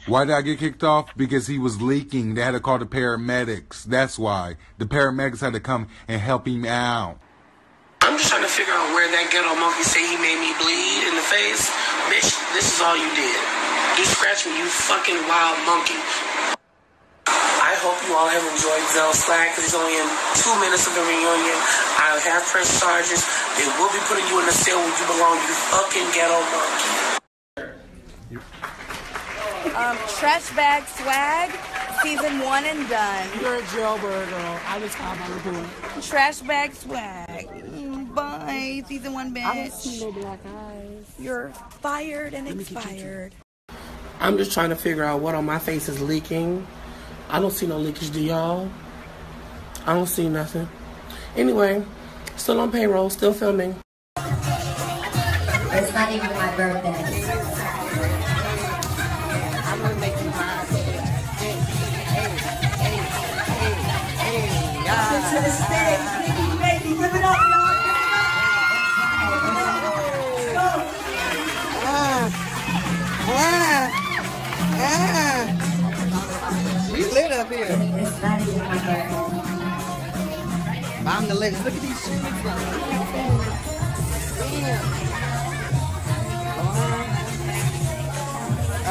Why did I get kicked off? Because he was leaking. They had to call the paramedics. That's why. The paramedics had to come and help him out. I'm just trying to figure out where that ghetto monkey say he made me bleed in the face. Bitch, this is all you did. You scratched me, you fucking wild monkey. I hope you all have enjoyed Zell's swag because he's only in 2 minutes of the reunion. I have pressed charges. They will be putting you in the cell where you belong, you fucking ghetto monkey. Trash Bag Swag, season 1 and done. You're a jailbird, girl. I just called my report. Trash Bag Swag. Bye. Season 1, bitch. I don't see no black eyes. You're fired and expired. I'm just trying to figure out what on my face is leaking. I don't see no leakage, do y'all? I don't see nothing. Anyway, still on payroll, still filming. It's not even my birthday. I'm gonna make you mine. Hey, To the stage, baby, give it up, y'all. We lit up here. It's not even my birthday. I'm the latest. Look at these shoes. Damn.